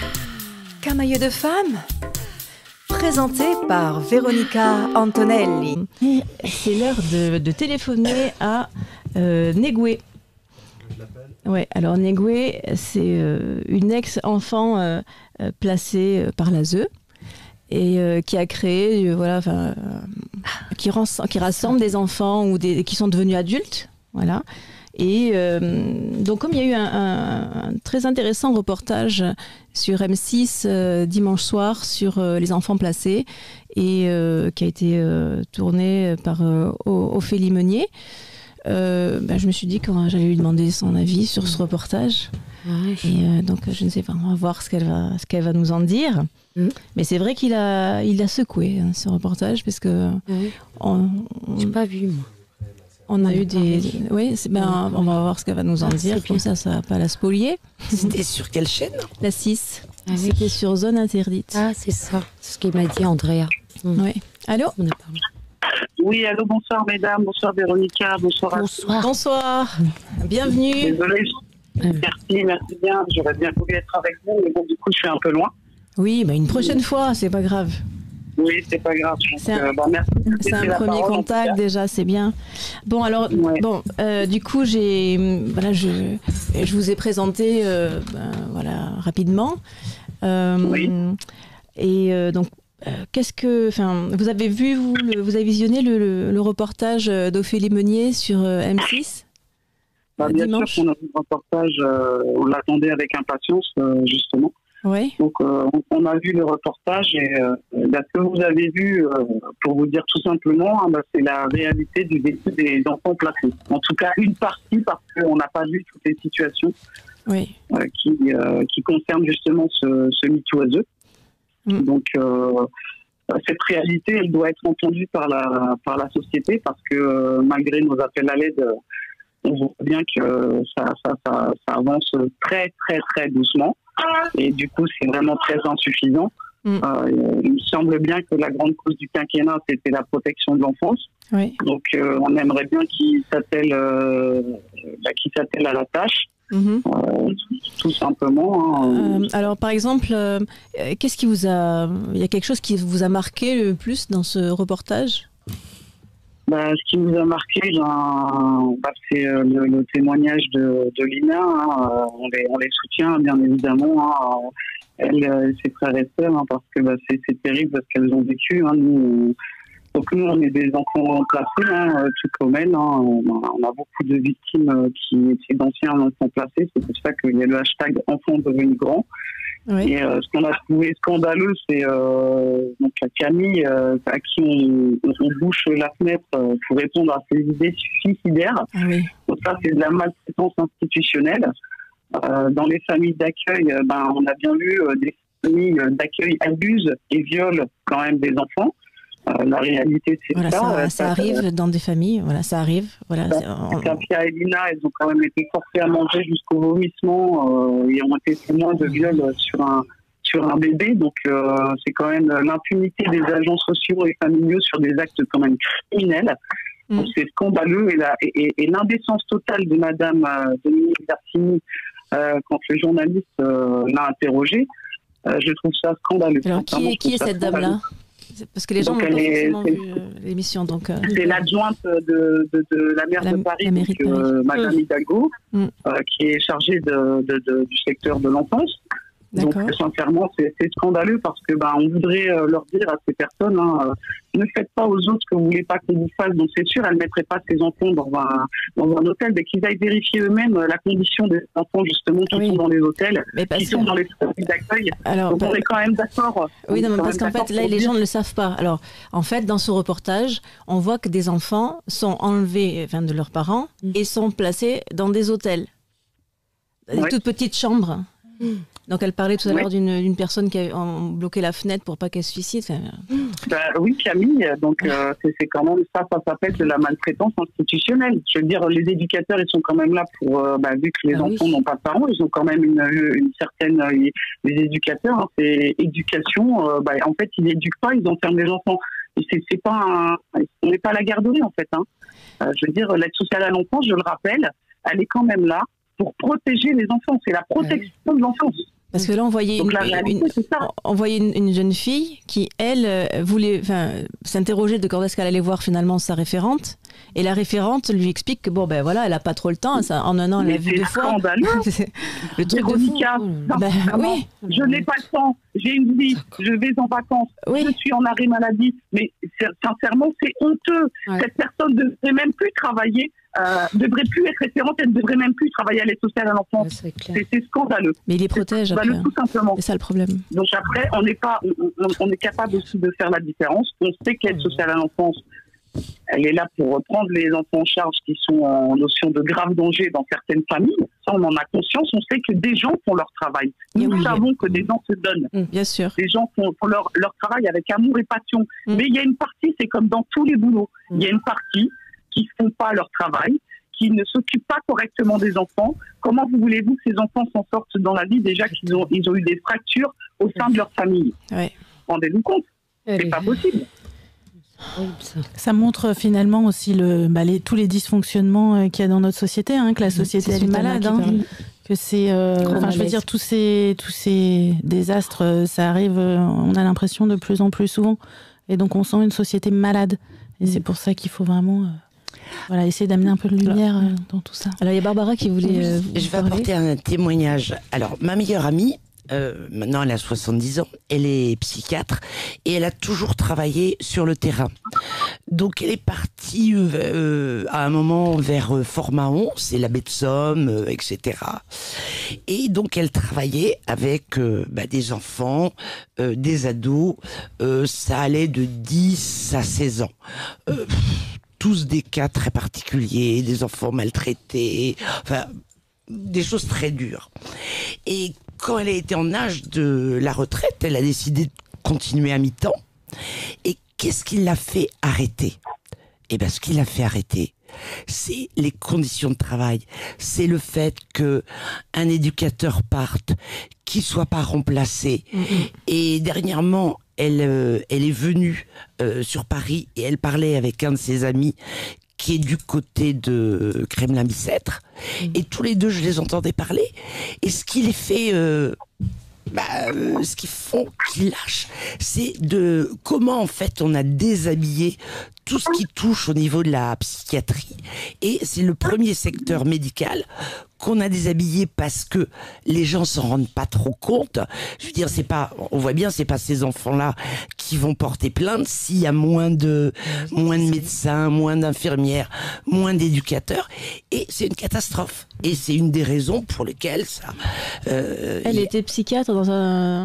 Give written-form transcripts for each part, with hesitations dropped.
Camailleux de femmes, présenté par Veronica Antonelli. C'est l'heure de téléphoner à Negwe. Ouais, alors Negwe, c'est une ex-enfant placée par l'ASE et qui a créé, qui rassemble des enfants ou qui sont devenus adultes, voilà. Et donc comme il y a eu un très intéressant reportage sur M6 dimanche soir sur les enfants placés et qui a été tourné par Ophélie Meunier, je me suis dit que j'allais lui demander son avis sur ce reportage. Ouais. Et donc je ne sais pas, on va voir ce qu'elle va nous en dire. Mais c'est vrai qu'il a secoué ce reportage parce que j'ai pas vu moi. On a eu des... Oui, on va voir ce qu'elle va nous en dire. Comme ça va pas la spolier. C'était sur quelle chaîne? La 6. Ah, oui. C'était sur Zone Interdite. Ah, c'est ça. C'est ce qu'il m'a dit Andrea. Oui. Allô? On a parlé. Oui, allô, bonsoir mesdames, bonsoir Véronica, bonsoir. Bonsoir. Bonsoir. Bienvenue. Désolée. Merci bien. J'aurais bien voulu être avec vous, mais bon, du coup, je suis un peu loin. Oui, une prochaine fois, c'est pas grave. Oui, c'est pas grave. C'est merci. C'est un premier contact déjà, c'est bien. Bon, alors, du coup, je vous ai présenté rapidement. Oui. Et donc, vous avez vu, vous avez visionné le reportage d'Ophélie Meunier sur M6 Bien dimanche. sûr qu'on a vu le reportage, on l'attendait avec impatience, justement. Oui. Donc, on a vu le reportage et ce que vous avez vu, pour vous dire tout simplement, c'est la réalité du vécu des enfants placés. En tout cas, une partie, parce qu'on n'a pas vu toutes les situations qui concernent justement ce MeToo. Donc, cette réalité, elle doit être entendue par la société parce que malgré nos appels à l'aide, on voit bien que ça avance très, très, très doucement. Et du coup, c'est vraiment très insuffisant. Il me semble bien que la grande cause du quinquennat, c'était la protection de l'enfance. Oui. Donc, on aimerait bien qu'il s'attelle à la tâche. Tout simplement. Alors, par exemple, qu'est-ce qui il y a quelque chose qui vous a marqué le plus dans ce reportage? Ce qui nous a marqué, c'est le témoignage de Lina. On les soutient, bien évidemment. Elle et ses frères et sœurs, parce que c'est terrible ce qu'elles ont vécu. Donc nous, on est des enfants placés, tout comme elles. On a beaucoup de victimes qui étaient d'anciens enfants placés. C'est pour ça qu'il y a le hashtag enfants devenus grands. Oui. Et ce qu'on a trouvé scandaleux, c'est Camille, à qui on bouche la fenêtre pour répondre à ses idées suicidaires. Oui. Donc ça, c'est de la maltraitance institutionnelle. Dans les familles d'accueil, on a bien vu des familles d'accueil abusent et violent quand même des enfants. La réalité, c'est ça arrive dans des familles, ça arrive. Katia et Lina, elles ont quand même été forcées à manger jusqu'au vomissement et ont été témoins de viol sur un bébé. Donc, c'est quand même l'impunité des agents sociaux et familiaux sur des actes quand même criminels. Donc, c'est scandaleux et l'indécence totale de Madame Dominique Bertini quand le journaliste l'a interrogée, je trouve ça scandaleux. Alors, qui est cette dame-là? Parce que les gens n'ont pas forcément vu l'émission. C'est l'adjointe de la maire de Paris, Madame Hidalgo, qui est chargée du secteur de l'enfance. Donc, sincèrement, c'est scandaleux parce que on voudrait leur dire à ces personnes, ne faites pas aux autres ce que vous voulez pas qu'on vous fasse. Donc, c'est sûr, elles ne mettraient pas ces enfants dans un hôtel, mais qu'ils aillent vérifier eux-mêmes la condition des enfants, justement, qui sont dans les hôtels, qui sont dans les familles d'accueil. Donc, on est quand même d'accord. Oui, non, parce qu'en fait, là, les gens ne le savent pas. Alors, en fait, dans ce reportage, on voit que des enfants sont enlevés de leurs parents et sont placés dans des hôtels. Des toutes petites chambres. Donc elle parlait tout à l'heure d'une personne qui a bloqué la fenêtre pour pas qu'elle se suicide. Oui, Camille. Donc c'est quand même ça s'appelle de la maltraitance institutionnelle. Je veux dire, les éducateurs, ils sont quand même là pour vu que les enfants n'ont pas de parents, ils ont quand même une certaine. Les éducateurs, c'est éducation. En fait, ils n'éduquent pas, ils enferment les enfants. C'est pas on n'est pas à la garderie en fait. Je veux dire, l'aide sociale à l'enfance, je le rappelle, elle est quand même là pour protéger les enfants. C'est la protection de l'enfance. Parce que là, on voyait une jeune fille qui, elle, voulait s'interroger de quand est-ce qu'elle allait voir finalement sa référente. Et la référente lui explique que bon, ben voilà, elle n'a pas trop le temps. Ça, en un an, elle l'a vu 2 fois. Le truc Véronica, oui. Je n'ai pas le temps. J'ai une vie. Je vais en vacances. Oui. Je suis en arrêt maladie. Mais sincèrement, c'est honteux. Ouais. Cette personne ne devrait même plus travailler. Devrait plus être référente, elle ne devrait même plus travailler à l'aide sociale à l'enfance. Ouais, c'est scandaleux. Mais il les protège après. Tout simplement. C'est ça le problème. Donc après, on est capable aussi de faire la différence. On sait que l'aide sociale à l'enfance, elle est là pour prendre les enfants en charge qui sont en notion de grave danger dans certaines familles. Ça, on en a conscience. On sait que des gens font leur travail. Nous savons que des gens se donnent. Bien sûr. Des gens font leur travail avec amour et passion. Mais il y a une partie, c'est comme dans tous les boulots. Il y a une partie qui ne font pas leur travail, qui ne s'occupent pas correctement des enfants. Comment voulez-vous que ces enfants s'en sortent dans la vie déjà qu'ils ont eu des fractures au sein de leur famille? Rendez-vous compte, c'est pas possible. Ça montre finalement aussi tous les dysfonctionnements qu'il y a dans notre société, que la société elle est malade, que c'est, je veux dire tous ces désastres, ça arrive, on a l'impression de plus en plus souvent, et donc on sent une société malade, et c'est pour ça qu'il faut vraiment essayer d'amener un peu de lumière dans tout ça. Alors il y a Barbara qui voulait. Je vais apporter un témoignage. Alors ma meilleure amie. Maintenant elle a 70 ans, elle est psychiatre et elle a toujours travaillé sur le terrain. Donc elle est partie à un moment vers Fort-Mahon, c'est la baie de Somme, etc. Et donc elle travaillait avec des enfants, des ados, ça allait de 10 à 16 ans. Tous des cas très particuliers, des enfants maltraités, des choses très dures. Et quand elle a été en âge de la retraite, elle a décidé de continuer à mi-temps. Et qu'est-ce qui l'a fait arrêter? Eh bien, ce qui l'a fait arrêter, c'est les conditions de travail. C'est le fait que un éducateur parte, qu'il soit pas remplacé. Et dernièrement, elle est venue sur Paris et elle parlait avec un de ses amis qui est du côté de Kremlin-Bicêtre. Et tous les deux, je les entendais parler. Et ce qui les fait... ce qu'ils font, qu'ils lâchent, c'est de comment en fait on a déshabillé tout ce qui touche au niveau de la psychiatrie. Et c'est le premier secteur médical qu'on a déshabillé parce que les gens s'en rendent pas trop compte. Je veux dire, on voit bien, c'est pas ces enfants-là qui vont porter plainte s'il y a moins de médecins, moins d'infirmières, moins d'éducateurs. Et c'est une catastrophe. Et c'est une des raisons pour lesquelles ça... Elle était psychiatre dans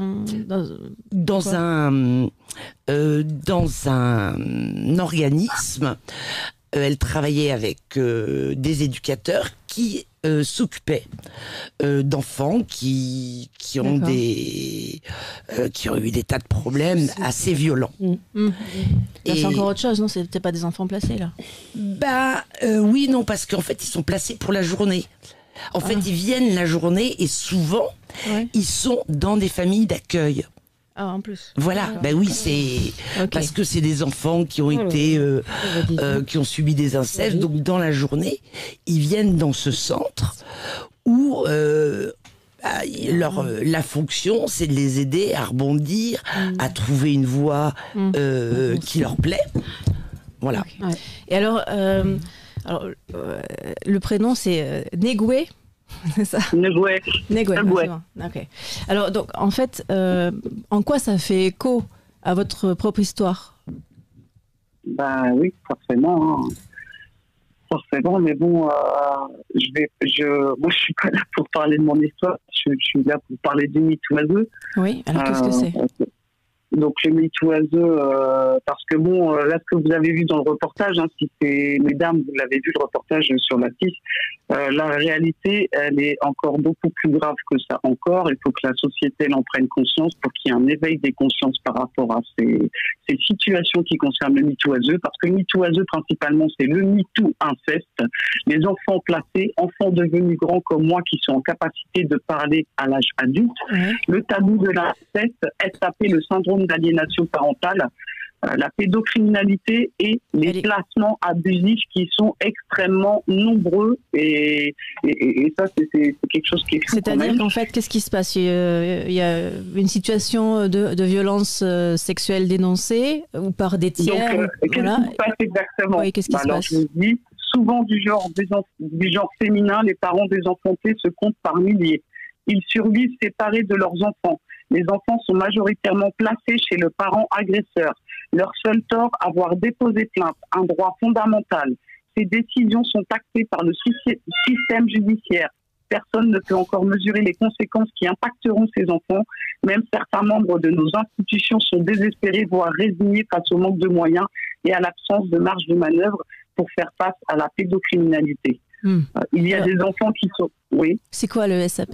un organisme. Elle travaillait avec des éducateurs qui s'occupaient d'enfants qui ont eu des tas de problèmes assez violents. C'est encore autre chose, non? C'était pas des enfants placés là? Oui, non, parce qu'en fait ils sont placés pour la journée. En fait, ils viennent la journée et souvent ils sont dans des familles d'accueil. Ah, en plus. Voilà, oui, c'est parce que c'est des enfants qui ont été, qui ont subi des incestes. Donc dans la journée, ils viennent dans ce centre où la fonction, c'est de les aider à rebondir, à trouver une voie qui leur plaît. Voilà. Et alors, le prénom c'est Negoué. C'est ça. Negoué. Ok. Alors donc en fait, en quoi ça fait écho à votre propre histoire? Oui, forcément. Forcément, mais bon, moi je suis pas là pour parler de mon histoire. Je suis là pour parler du MeToo. Oui. Alors qu'est-ce que c'est? Donc le MeToo, parce que là ce que vous avez vu dans le reportage, si c'est mesdames, vous l'avez vu le reportage sur la 6, la réalité elle est encore beaucoup plus grave que ça encore. Il faut que la société en prenne conscience pour qu'il y ait un éveil des consciences par rapport à ces situations qui concernent le MeToo, parce que le MeToo principalement c'est le MeToo inceste, les enfants placés, enfants devenus grands comme moi qui sont en capacité de parler à l'âge adulte. Le tabou de l'inceste est appelé le syndrome d'aliénation parentale. la pédocriminalité et les placements abusifs qui sont extrêmement nombreux et ça c'est quelque chose qui est fou. C'est-à-dire qu'en fait, qu'est-ce qui se passe? Il y a une situation de violence sexuelle dénoncée ou par des tiers. Donc, qu'est-ce qui se passe exactement? Oui, qu'est-ce qui se passe? Je vous dis, souvent du genre féminin, les parents désenfantés se comptent par milliers. Ils survivent séparés de leurs enfants. Les enfants sont majoritairement placés chez le parent agresseur. Leur seul tort, avoir déposé plainte, un droit fondamental. Ces décisions sont actées par le système judiciaire. Personne ne peut encore mesurer les conséquences qui impacteront ces enfants. Même certains membres de nos institutions sont désespérés, voire résignés face au manque de moyens et à l'absence de marge de manœuvre pour faire face à la pédocriminalité. Il y a des enfants qui sont... Oui. C'est quoi le SAP?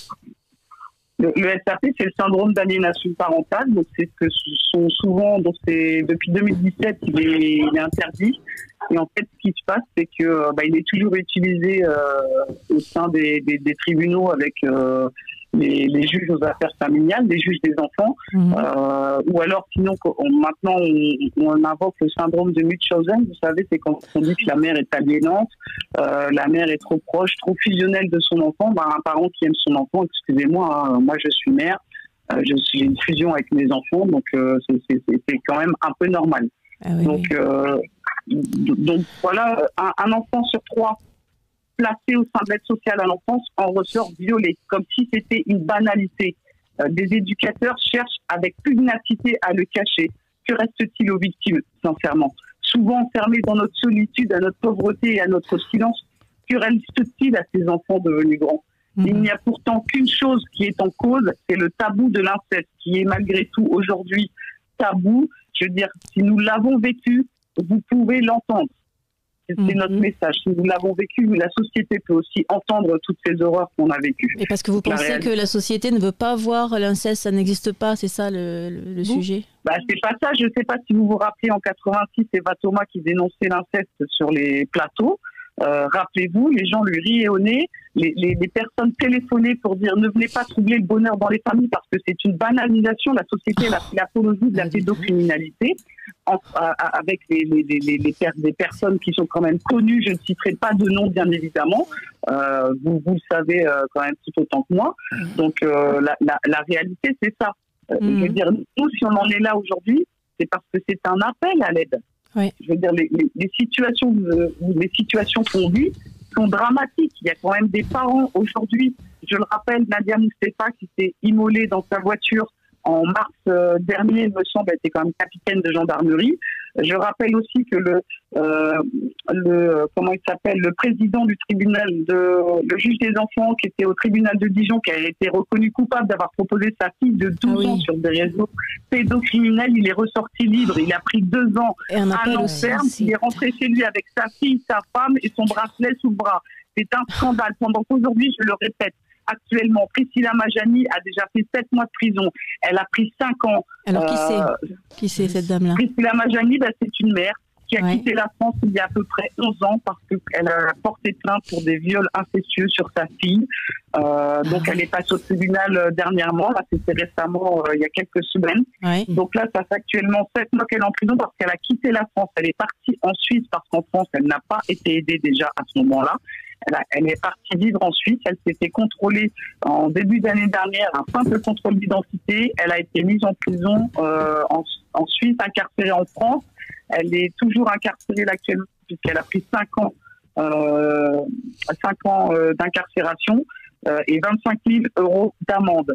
Le SAP, c'est le syndrome d'aliénation parentale. Donc, c'est ce que sont souvent, donc c'est depuis 2017, il est interdit. Et en fait, ce qui se passe, c'est que il est toujours utilisé au sein des tribunaux avec les juges aux affaires familiales, les juges des enfants, ou alors sinon maintenant on invoque le syndrome de Munchausen. Vous savez, c'est quand on dit que la mère est aliénante, la mère est trop proche, trop fusionnelle de son enfant. Un parent qui aime son enfant, excusez-moi, moi je suis mère, j'ai une fusion avec mes enfants, donc c'est quand même un peu normal. Ah oui, donc voilà, un enfant sur 3 placé au sein de l'aide sociale à l'enfance en ressort violé, comme si c'était une banalité. Des éducateurs cherchent avec pugnacité à le cacher. Que reste-t-il aux victimes, sincèrement? Souvent enfermés dans notre solitude, à notre pauvreté et à notre silence, que reste-t-il à ces enfants devenus grands? Il n'y a pourtant qu'une chose qui est en cause, c'est le tabou de l'inceste, qui est malgré tout aujourd'hui tabou. Je veux dire, si nous l'avons vécu, vous pouvez l'entendre. C'est notre message. Si nous l'avons vécu, la société peut aussi entendre toutes ces horreurs qu'on a vécues. Et parce que vous pensez que la société ne veut pas voir l'inceste, ça n'existe pas, c'est ça le sujet? C'est pas ça. Je ne sais pas si vous vous rappelez, en 86, c'est Eva Thomas qui dénonçait l'inceste sur les plateaux. Rappelez-vous, les gens lui riaient au nez, les personnes téléphonaient pour dire ne venez pas troubler le bonheur dans les familles parce que c'est une banalisation. La société a fait l'apologie de la pédocriminalité avec des personnes qui sont quand même connues. Je ne citerai pas de nom, bien évidemment. Vous le savez quand même tout autant que moi. Donc la réalité, c'est ça. Je veux dire, nous, si on en est là aujourd'hui, c'est parce que c'est un appel à l'aide. Oui. Je veux dire, les situations qu'on vit sont dramatiques. Il y a quand même des parents aujourd'hui. Je le rappelle, Nadia Moustapha qui s'est immolée dans sa voiture en mars dernier, il me semble, elle était quand même capitaine de gendarmerie. Je rappelle aussi que le président du tribunal, le juge des enfants qui était au tribunal de Dijon, qui a été reconnu coupable d'avoir proposé sa fille de 12 ans sur des réseaux pédocriminels, il est ressorti libre. Il a pris 2 ans à l'enferme. Il est rentré chez lui avec sa fille, sa femme et son bracelet sous le bras. C'est un scandale. Pendant qu'aujourd'hui, je le répète, actuellement, Priscilla Majani a déjà fait 7 mois de prison. Elle a pris 5 ans. Alors, qui c'est cette dame-là? Priscilla Majani, c'est une mère qui a quitté la France il y a à peu près 11 ans parce qu'elle a porté plainte pour des viols incestueux sur sa fille. Donc, elle est passée au tribunal dernièrement. Là, c'était récemment, il y a quelques semaines. Oui. Donc là, ça fait actuellement 7 mois qu'elle est en prison parce qu'elle a quitté la France. Elle est partie en Suisse parce qu'en France, elle n'a pas été aidée déjà à ce moment-là. Elle est partie vivre en Suisse. Elle s'est fait contrôler en début d'année dernière, un simple contrôle d'identité. Elle a été mise en prison en Suisse, incarcérée en France. Elle est toujours incarcérée actuellement puisqu'elle a pris 5 ans d'incarcération et 25 000 € d'amende.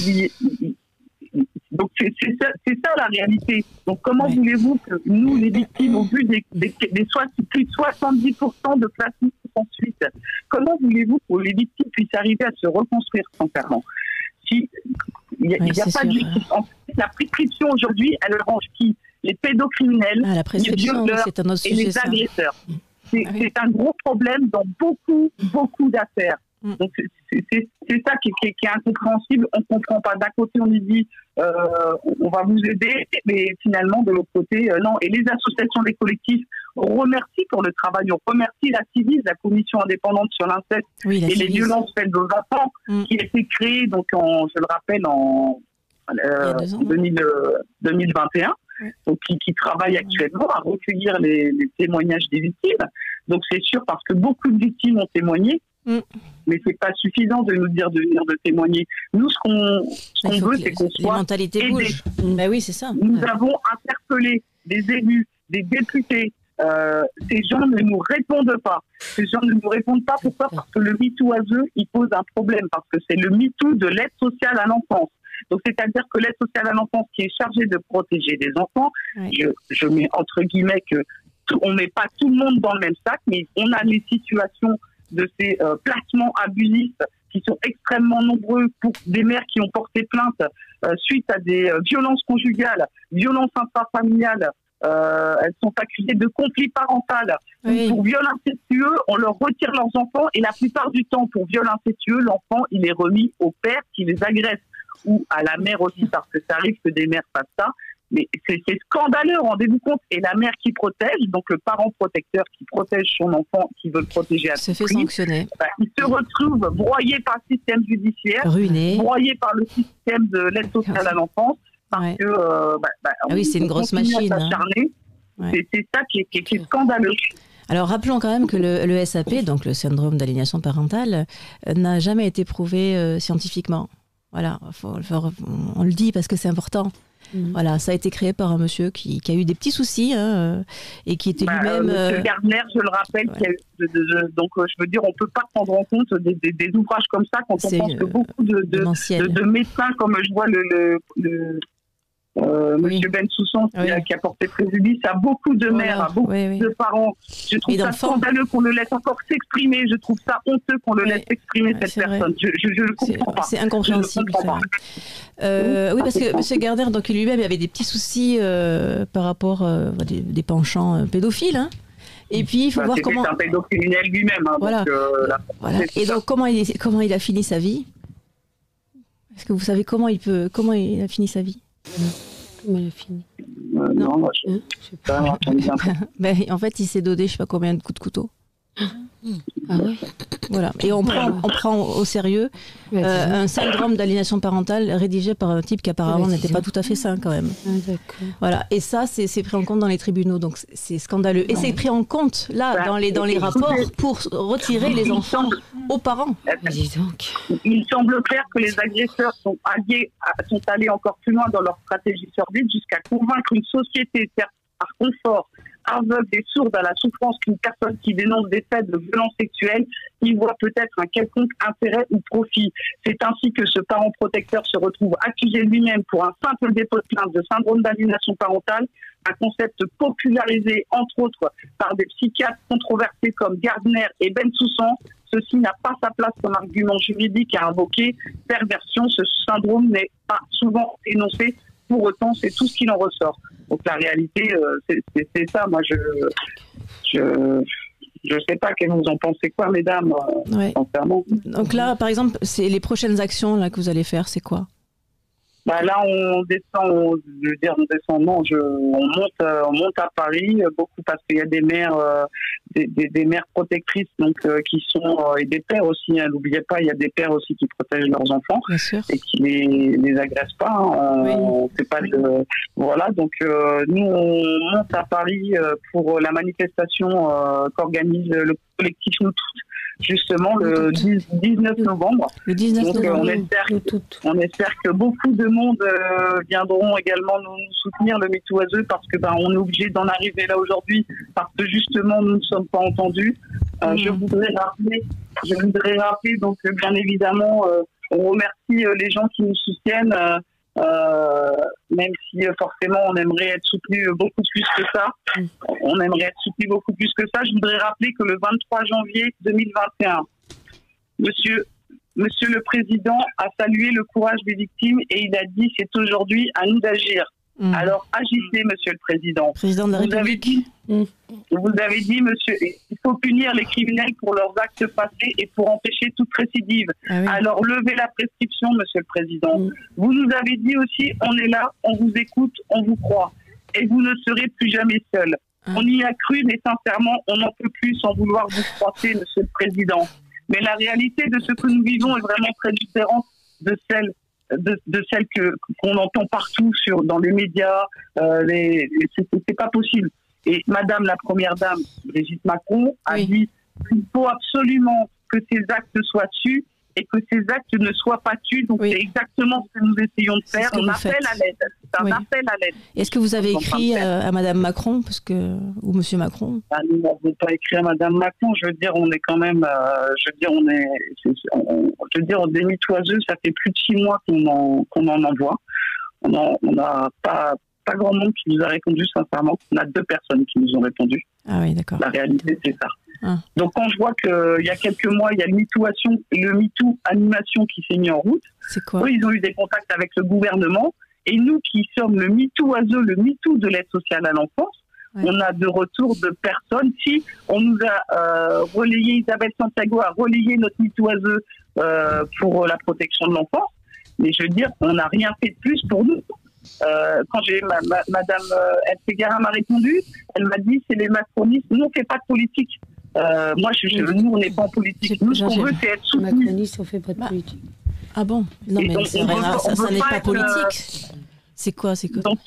Donc c'est ça la réalité. Donc comment voulez-vous que nous, les victimes, au vu des plus de 70% de placements en Suisse, comment voulez-vous que les victimes puissent arriver à se reconstruire sincèrement? Si il n'y a pas de justice. En fait, la prescription aujourd'hui, elle range qui? Les pédocriminels, les violeurs et les agresseurs. C'est un gros problème dans beaucoup d'affaires. Donc c'est ça qui est incompréhensible. On ne comprend pas. D'un côté, on nous dit on va vous aider, mais finalement, de l'autre côté, non. Et les associations des collectifs, on remercie pour le travail. On remercie la CIVIS, la commission indépendante sur l'inceste et les violences faites aux enfants, qui a été créée, donc je le rappelle, en 2021. donc qui travaille actuellement à recueillir les témoignages des victimes. Donc c'est sûr, parce que beaucoup de victimes ont témoigné, mais c'est pas suffisant de nous dire de venir de témoigner. Nous, ce qu'on veut, c'est qu'on soit les mentalités aidés. bougent. Ben oui, c'est ça. Nous avons interpellé des élus, des députés. Ces gens ne nous répondent pas. Ces gens ne nous répondent pas. Pourquoi ? Parce que le MeToo à eux, il pose un problème. Parce que c'est le MeToo de l'aide sociale à l'enfance. Donc, c'est-à-dire que l'aide sociale à l'enfance qui est chargée de protéger les enfants, je mets entre guillemets que on met pas tout le monde dans le même sac, mais on a les situations de ces placements abusifs qui sont extrêmement nombreux pour des mères qui ont porté plainte suite à des violences conjugales, violences intrafamiliales. Elles sont accusées de conflit parental. Pour viol incestueux, on leur retire leurs enfants et la plupart du temps, pour viol incestueux, l'enfant, il est remis au père qui les agresse ou à la mère aussi, parce que ça arrive que des mères fassent ça. Mais c'est scandaleux, rendez-vous compte. Et la mère qui protège, donc le parent protecteur qui protège son enfant, qui veut le protéger à tout prix, se fait sanctionner. Il se retrouve broyé par le système judiciaire, ruiné, broyé par le système de l'aide sociale à l'enfance, parce que oui, c'est une grosse machine. C'est ça qui est scandaleux. Alors rappelons quand même que le SAP, donc le syndrome d'aliénation parentale, n'a jamais été prouvé scientifiquement. Voilà, on le dit parce que c'est important. Voilà, ça a été créé par un monsieur qui a eu des petits soucis et qui était lui-même. Monsieur Gardner, je le rappelle, qui a eu donc je veux dire, on peut pas prendre en compte des ouvrages comme ça quand on pense que beaucoup de médecins, comme je vois Monsieur Bensoussan qui a porté préjudice à beaucoup de mères, à beaucoup de parents. Je trouve ça scandaleux qu'on le laisse encore s'exprimer. Je trouve ça honteux qu'on le laisse exprimer cette personne. Je ne comprends pas. C'est incompréhensible. Oui, parce que M. Gardner, donc lui-même, avait des petits soucis par rapport à des penchants pédophiles. Hein. Et puis il faut voir comment. C'est un pédocriminel lui-même. Hein, voilà. Donc, et donc comment il a fini sa vie? Est-ce que vous savez comment il a fini sa vie? Comment il a fini? Non, moi, je sais pas. En fait, il s'est donné je sais pas combien de coups de couteau. Ah ouais. Voilà. Et on prend au sérieux un syndrome d'aliénation parentale rédigé par un type qui apparemment n'était pas tout à fait sain quand même. Voilà. Et ça, c'est pris en compte dans les tribunaux, donc c'est scandaleux. Et c'est pris en compte là dans les rapports pour retirer les enfants aux parents. Dis donc. Il semble clair que les agresseurs sont allés encore plus loin dans leur stratégie sordide jusqu'à convaincre une société par confort, aveugle et sourde à la souffrance qu'une personne qui dénonce des faits de violence sexuelle y voit peut-être un quelconque intérêt ou profit. C'est ainsi que ce parent protecteur se retrouve accusé lui-même pour un simple dépôt de plainte de syndrome d'aliénation parentale, un concept popularisé entre autres par des psychiatres controversés comme Gardner et Bensoussan. Ceci n'a pas sa place comme argument juridique à invoquer. Perversion, ce syndrome n'est pas souvent énoncé. Pour autant, c'est tout ce qu'il en ressort. Donc la réalité, c'est ça. Moi, je sais pas, qu'est-ce que vous en pensez quoi, mesdames, sincèrement. Donc là, par exemple, c'est les prochaines actions là que vous allez faire, c'est quoi? Là, on descend, on monte à Paris, beaucoup parce qu'il y a des mères, des mères protectrices, donc qui sont et des pères aussi. Hein, n'oubliez pas, il y a des pères aussi qui protègent leurs enfants et qui les agressent pas. Hein, on fait pas voilà. Donc nous, on monte à Paris pour la manifestation qu'organise le collectif Nous Toutes. Justement le 19 novembre. Le 19 Donc, novembre. On espère que beaucoup de monde viendront également nous soutenir, le MeToo à eux, parce que on est obligé d'en arriver là aujourd'hui parce que justement nous ne sommes pas entendus. Je voudrais rappeler donc bien évidemment on remercie les gens qui nous soutiennent. Même si forcément on aimerait être soutenu beaucoup plus que ça. Je voudrais rappeler que le 23 janvier 2021, Monsieur le Président a salué le courage des victimes et il a dit c'est aujourd'hui à nous d'agir. Alors agissez, Monsieur le Président. Président de la République. Vous avez dit, monsieur, il faut punir les criminels pour leurs actes passés et pour empêcher toute récidive. Alors levez la prescription, Monsieur le Président. Vous nous avez dit aussi, on est là, on vous écoute, on vous croit. Et vous ne serez plus jamais seul. On y a cru, mais sincèrement, on n'en peut plus sans vouloir vous froisser, Monsieur le Président. Mais la réalité de ce que nous vivons est vraiment très différente de celle de celles qu'on entend partout dans les médias. C'est pas possible. Et Madame la Première Dame, Brigitte Macron, a dit qu'il faut absolument que ces actes soient tus et que ces actes ne soient pas tus. Donc c'est exactement ce que nous essayons de faire. On appelle à l'aide. C'est un appel à l'aide. Est-ce que vous avez écrit à Madame Macron ou Monsieur Macron? Nous n'avons pas écrit à Madame Macron. Je veux dire, on est quand même. Des mitoiseux, ça fait plus de 6 mois qu'on en envoie. On n'a pas grand monde qui nous a répondu, sincèrement. On a 2 personnes qui nous ont répondu. Ah oui, d'accord. La réalité, c'est ça. Donc quand je vois qu'il y a quelques mois, il y a le MeToo Animation qui s'est mis en route. C'est quoi? Eux, ils ont eu des contacts avec le gouvernement. Et nous qui sommes le MeToo-oiseau, le MeToo de l'aide sociale à l'enfance, on a de retour de personnes. Si on nous a relayé, Isabelle Santiago a relayé notre MeToo-oiseau pour la protection de l'enfance, mais je veux dire, on n'a rien fait de plus pour nous. Quand Madame Elfegara m'a répondu, elle m'a dit c'est les macronistes, nous on ne fait pas de politique. Nous on n'est pas en politique. Nous ce qu'on veut c'est être soutenus. Les macronistes on ne fait pas de politique. Ah bon? Non mais c'est vrai, ça n'est pas politique. C'est quoi? Donc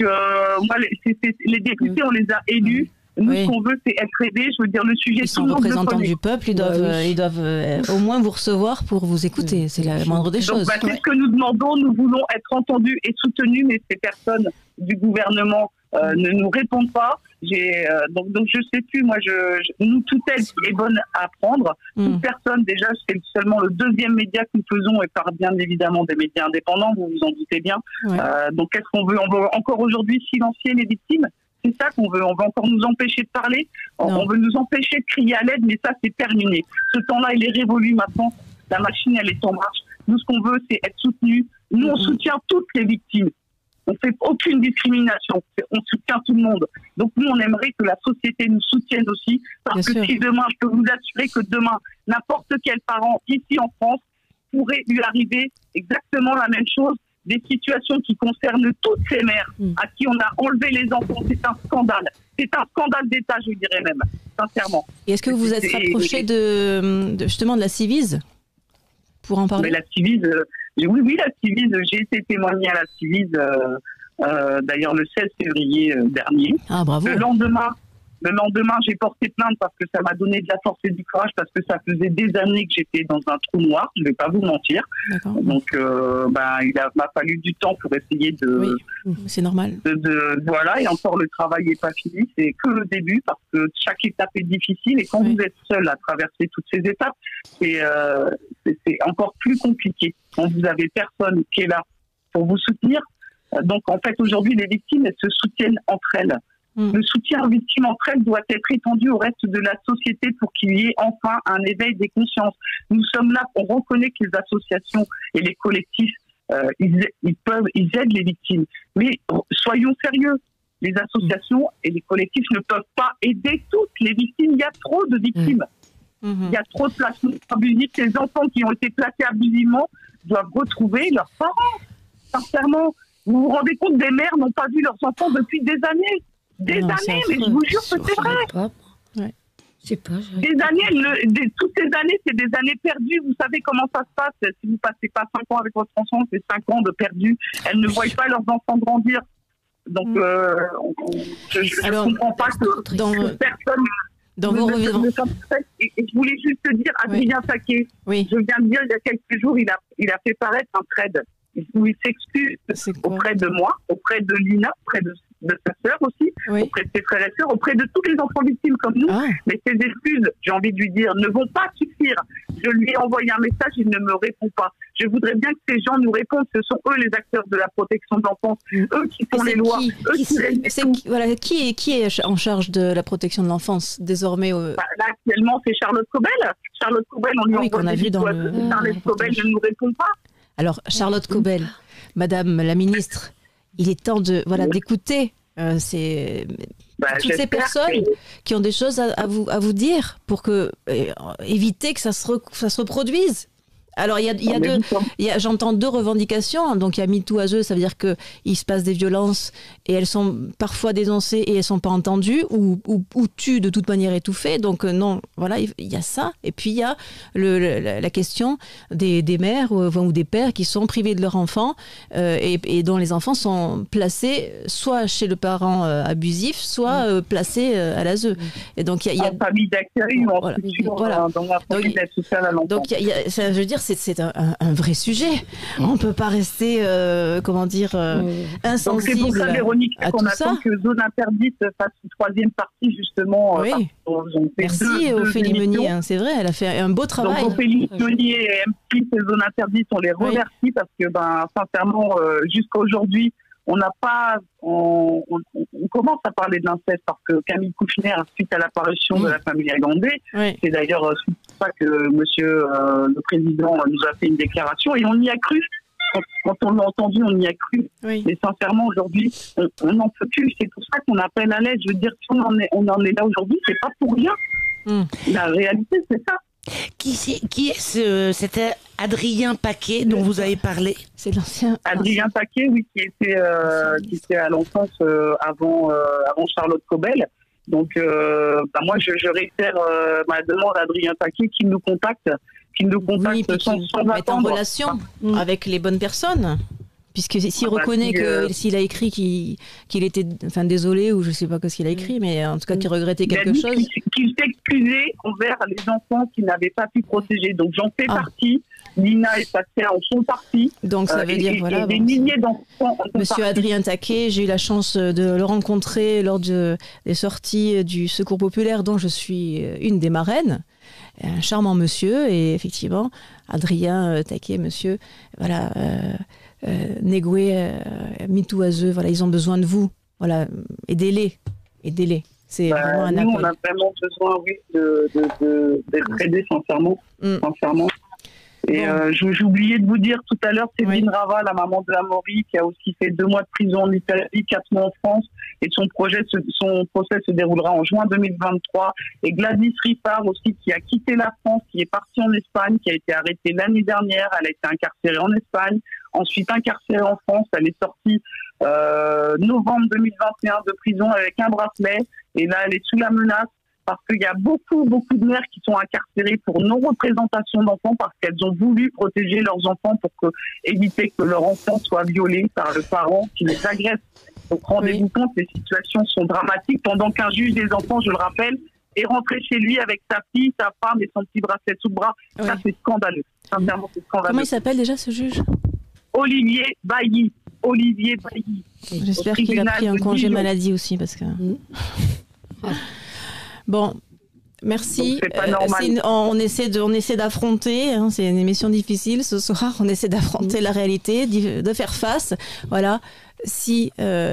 les députés on les a élus. Nous, ce qu'on veut, c'est être aidés. Je veux dire, le sujet... Ils sont représentants du peuple, ils doivent au moins vous recevoir pour vous écouter. C'est la moindre des choses. C'est ce que nous demandons. Nous voulons être entendus et soutenus, mais ces personnes du gouvernement ne nous répondent pas. Donc je sais plus, moi, nous, toute aide est bonne à prendre. Toute personne, déjà, c'est seulement le 2e média que nous faisons, et par bien évidemment des médias indépendants, vous vous en doutez bien. Donc qu'est-ce qu'on veut? On veut encore aujourd'hui silencier les victimes? C'est ça qu'on veut. On veut encore nous empêcher de parler. On veut nous empêcher de crier à l'aide, mais ça, c'est terminé. Ce temps-là, il est révolu maintenant. La machine, elle est en marche. Nous, ce qu'on veut, c'est être soutenus. Nous, on soutient toutes les victimes. On ne fait aucune discrimination. On soutient tout le monde. Donc, nous, on aimerait que la société nous soutienne aussi. Parce que si demain, je peux vous assurer que demain, n'importe quel parent ici en France pourrait lui arriver exactement la même chose. Des situations qui concernent toutes ces mères à qui on a enlevé les enfants. C'est un scandale. C'est un scandale d'État, je dirais même, sincèrement. Et est-ce que vous vous êtes rapproché justement de la Civise pour en parler? Mais la Civise, oui, la Civise, j'ai été témoignée à la Civise, d'ailleurs le 16 février dernier. Ah, bravo. Le lendemain, j'ai porté plainte parce que ça m'a donné de la force et du courage, parce que ça faisait des années que j'étais dans un trou noir, je ne vais pas vous mentir. Donc, il m'a fallu du temps pour essayer de... Oui, c'est normal. Voilà, et encore, le travail n'est pas fini, c'est que le début, parce que chaque étape est difficile, et quand vous êtes seul à traverser toutes ces étapes, c'est encore plus compliqué. Quand vous avez personne qui est là pour vous soutenir. Donc, en fait, aujourd'hui, les victimes, elles se soutiennent entre elles. Le soutien aux victimes entre elles doit être étendu au reste de la société pour qu'il y ait enfin un éveil des consciences. Nous sommes là, on reconnaît que les associations et les collectifs, ils aident les victimes. Mais soyons sérieux, les associations et les collectifs ne peuvent pas aider toutes les victimes. Il y a trop de victimes. Il y a trop de placements abusifs. Les enfants qui ont été placés abusivement doivent retrouver leurs parents. Sincèrement, vous vous rendez compte, des mères n'ont pas vu leurs enfants depuis des années. Mais je vous jure que c'est vrai. Des années, toutes ces années, c'est des années perdues. Vous savez comment ça se passe. Si vous ne passez pas 5 ans avec votre enfant, c'est 5 ans de perdu. Elles ne voient pas leurs enfants grandir. Donc, je ne comprends pas que personne... Dans vos et je voulais juste te dire, Adrien Taquet, je viens de dire il y a quelques jours, il a fait paraître un thread où il s'excuse auprès de moi, auprès de Lina, auprès de sa sœur aussi, auprès de ses frères et sœurs, auprès de tous les enfants victimes comme nous. Mais ces excuses, j'ai envie de lui dire, ne vont pas suffire. Je lui ai envoyé un message, il ne me répond pas. Je voudrais bien que ces gens nous répondent. Ce sont eux les acteurs de la protection de l'enfance, eux qui font les lois, qui est en charge de la protection de l'enfance désormais Là, actuellement, c'est Charlotte Cobel. Charlotte Cobel, on lui envoie des dans Charlotte Cobel ne nous répond pas. Alors, Charlotte Cobel, Madame la ministre, il est temps d'écouter toutes ces personnes qui ont des choses à vous dire pour éviter que ça se reproduise. Alors, j'entends deux revendications. Donc, il y a MeToo, ça veut dire qu'il se passe des violences et elles sont parfois dénoncées et elles ne sont pas entendues ou tues de toute manière étouffées. Donc, non, voilà, il y a ça. Et puis, il y a la question des mères ou des pères qui sont privés de leurs enfants et dont les enfants sont placés soit chez le parent abusif, soit placés à l'ASE. Et donc, il y a en famille d'accueil ou en structure dans la famille d'aide sociale à l'enfant. Donc, je veux dire, c'est un vrai sujet. On ne peut pas rester, insensible. Donc c'est pour ça, Véronique, qu'on attend que Zone Interdite fasse une troisième partie, justement. Oui. Merci Ophélie Meunier, c'est vrai, elle a fait un beau travail. Donc Ophélie Meunier et M6 et Zone Interdite, on les remercie parce que, sincèrement, jusqu'à aujourd'hui, on commence à parler de l'inceste parce que Camille Kouchner, suite à l'apparition de la famille Agandé, c'est d'ailleurs suite à ça que monsieur le président nous a fait une déclaration et on y a cru. Quand on l'a entendu, on y a cru. Oui. Mais sincèrement, aujourd'hui, on n'en peut plus. C'est pour ça qu'on appelle à l'aide. Je veux dire, si on en est là aujourd'hui, c'est pas pour rien. La réalité, c'est ça. Qui est c'était Adrien Paquet dont vous avez parlé? C'est l'ancien. Adrien Paquet, oui, qui était à l'enfance avant Charlotte Cobel. Donc, moi, je réitère ma demande à Adrien Paquet qui nous contacte sans mettre en relation avec les bonnes personnes. Puisque s'il reconnaît s'il a écrit qu'il était désolé ou je ne sais pas ce qu'il a écrit, mais en tout cas qu'il regrettait quelque chose. Qu'il s'excusait envers les enfants qu'il n'avait pas pu protéger. Donc j'en fais partie. Nina et sa sœur en sont partis. Donc ça veut dire voilà. Des milliers d'enfants. Monsieur Adrien Taquet, j'ai eu la chance de le rencontrer lors des sorties du Secours populaire dont je suis une des marraines. Un charmant monsieur et effectivement Adrien Taquet, monsieur, voilà. Negwe, MeToo, voilà, ils ont besoin de vous. Voilà, aidez-les. C'est vraiment un appel. Nous, on a vraiment besoin, d'être aidés sincèrement. Et j'ai oublié de vous dire tout à l'heure, Céline Rava, la maman de Amaury, qui a aussi fait 2 mois de prison en Italie, 4 mois en France, et son procès se déroulera en juin 2023. Et Gladys Riffard aussi, qui a quitté la France, qui est partie en Espagne, qui a été arrêtée l'année dernière. Elle a été incarcérée en Espagne, ensuite incarcérée en France. Elle est sortie novembre 2021 de prison avec un bracelet, et là elle est sous la menace. Parce qu'il y a beaucoup de mères qui sont incarcérées pour non-représentation d'enfants parce qu'elles ont voulu protéger leurs enfants pour éviter que leur enfant soit violé par le parent qui les agresse. Donc rendez-vous compte, les situations sont dramatiques pendant qu'un juge des enfants, je le rappelle, est rentré chez lui avec sa fille, sa femme et son petit bracelet sous le bras. Oui. Ça, c'est scandaleux. Sincèrement, c'est scandaleux. Comment il s'appelle déjà ce juge? Olivier Bailly. J'espère qu'il a pris un congé maladie aussi parce que... Bon, merci. C'est pas normal. On essaie d'affronter, c'est une émission difficile ce soir, on essaie d'affronter la réalité, de faire face. Voilà, si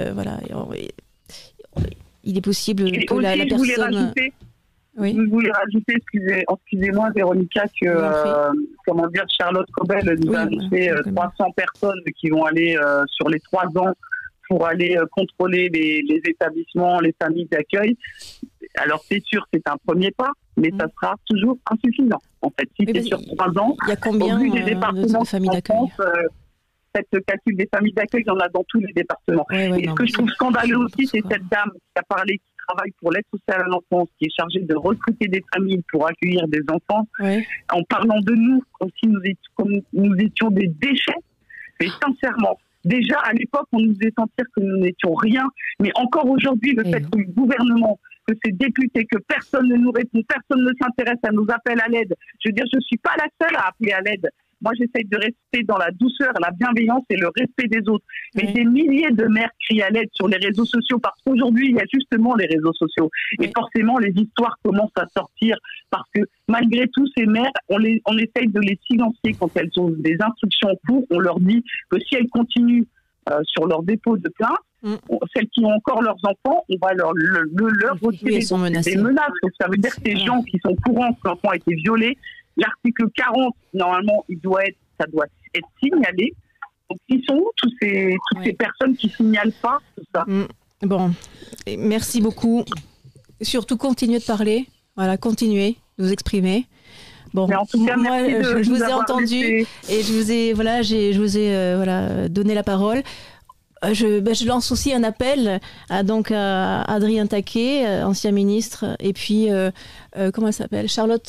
il est possible que la personne... Je voulais rajouter, excusez-moi Véronica, que Charlotte Cobel nous a annoncé 300 personnes qui vont aller sur les 3 ans pour aller contrôler les établissements, les familles d'accueil. Alors c'est sûr, c'est un premier pas, mais ça sera toujours insuffisant. En fait, si c'est sur 3 ans, il y a combien de familles d'accueil? Cette calcul des familles d'accueil, il y en a dans tous les départements. Ce que je trouve scandaleux aussi, c'est cette dame qui a parlé, qui travaille pour l'aide sociale à l'enfance, qui est chargée de recruter des familles pour accueillir des enfants, en parlant de nous comme si nous étions des déchets. Mais sincèrement, déjà à l'époque, on nous faisait sentir que nous n'étions rien, mais encore aujourd'hui, le fait que le gouvernement, que ces députés, que personne ne nous répond, personne ne s'intéresse à nos appels à l'aide. Je veux dire, je ne suis pas la seule à appeler à l'aide. Moi, j'essaye de rester dans la douceur, la bienveillance et le respect des autres. Mais des milliers de mères crient à l'aide sur les réseaux sociaux parce qu'aujourd'hui, il y a justement les réseaux sociaux. Et forcément, les histoires commencent à sortir parce que malgré tout, ces mères, on essaye de les silencier quand elles ont des instructions en cours. On leur dit que si elles continuent sur leur dépôt de plainte, celles qui ont encore leurs enfants, on va leur retirer des menaces. Donc, ça veut dire que ces gens qui sont courants que l'enfant a été violé, l'article 40, normalement, ça doit être signalé. Donc, qui sont où toutes ces personnes qui signalent pas tout ça? Bon, merci beaucoup. Surtout, continuez de parler. Voilà, continuez de vous exprimer. Bon, mais en tout cas, moi, je vous ai entendu laissé... et je vous ai donné la parole. Je lance aussi un appel à Adrien Taquet, ancien ministre, et puis comment elle s'appelle, Charlotte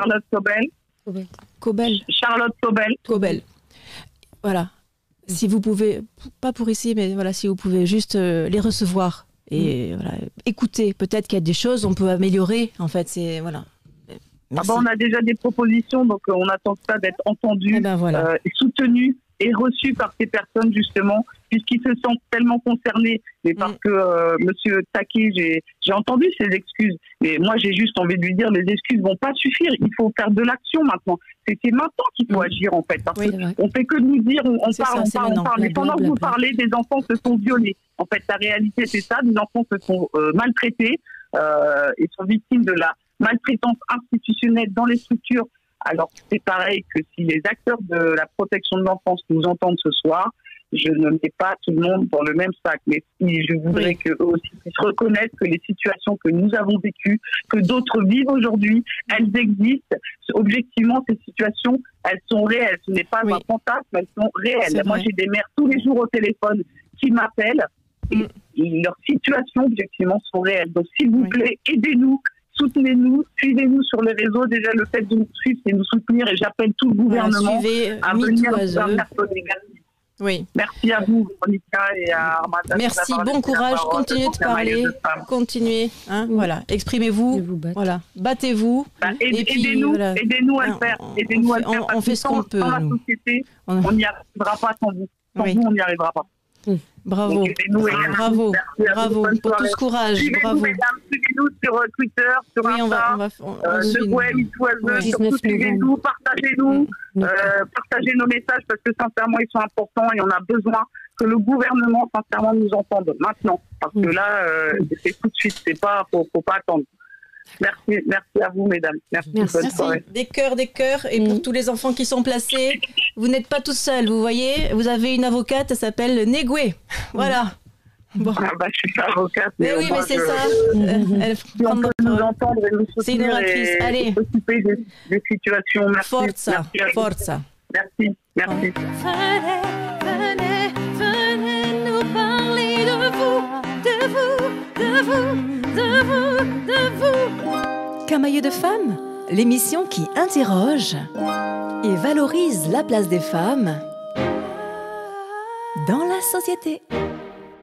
Cobel. Charlotte Cobel. Voilà. Si vous pouvez, pas pour ici, mais voilà, si vous pouvez juste les recevoir et voilà, écouter. Peut-être qu'il y a des choses on peut améliorer. En fait, c'est voilà. On a déjà des propositions, donc on attend ça d'être entendu, soutenu et reçu par ces personnes justement, puisqu'ils se sentent tellement concernés. Mais parce que Monsieur Taquet, j'ai entendu ses excuses, mais moi j'ai juste envie de lui dire les excuses vont pas suffire. Il faut faire de l'action maintenant. C'est maintenant qu'il faut agir en fait, parce qu'on fait que nous dire, on parle. Et pendant que vous parlez, des enfants se sont violés. En fait, la réalité c'est ça. Des enfants se sont maltraités et sont victimes de la maltraitance institutionnelle dans les structures. Alors c'est pareil que si les acteurs de la protection de l'enfance nous entendent ce soir, je ne mets pas tout le monde dans le même sac, mais si je voudrais qu'eux aussi puissent reconnaître que les situations que nous avons vécues, que d'autres vivent aujourd'hui, elles existent. Objectivement, ces situations, elles sont réelles. Ce n'est pas un fantasme, elles sont réelles. Moi, j'ai des mères tous les jours au téléphone qui m'appellent et leurs situations, objectivement, sont réelles. Donc, s'il vous plaît, aidez-nous. Soutenez-nous, suivez-nous sur les réseaux. Déjà, le fait de nous suivre, c'est nous soutenir et j'appelle tout le gouvernement à venir vers Mercredi. Oui. Merci à vous, Véronica, et à Armada. Merci, bon courage, continuez de parler, continuez, voilà, exprimez-vous, voilà, battez-vous. Aidez-nous à le faire, on fait ce qu'on peut. Dans la société, on n'y arrivera pas sans vous. Sans vous, on n'y arrivera pas. Bravo, bravo pour tout ce courage, bravo. Suivez-nous sur Twitter, sur Insta, sur web, sur tous les réseaux, partagez-nous, partagez nos messages parce que sincèrement ils sont importants et on a besoin que le gouvernement sincèrement nous entende maintenant parce que là c'est tout de suite, c'est pas, faut pas attendre. Merci à vous, mesdames. Merci. Bonne soirée. Des cœurs. Et pour tous les enfants qui sont placés, vous n'êtes pas tout seul. Vous voyez, vous avez une avocate, elle s'appelle Negwe. Voilà. Bon. Je suis pas avocate. Mais oui, mais c'est ça. Elle on peut nous entendre et nous soutenir. C'est une oratrice. Allez. S'occuper des situations. Merci. Forza. Merci. Venez nous parler de vous. Camailleux de femmes, l'émission qui interroge et valorise la place des femmes dans la société.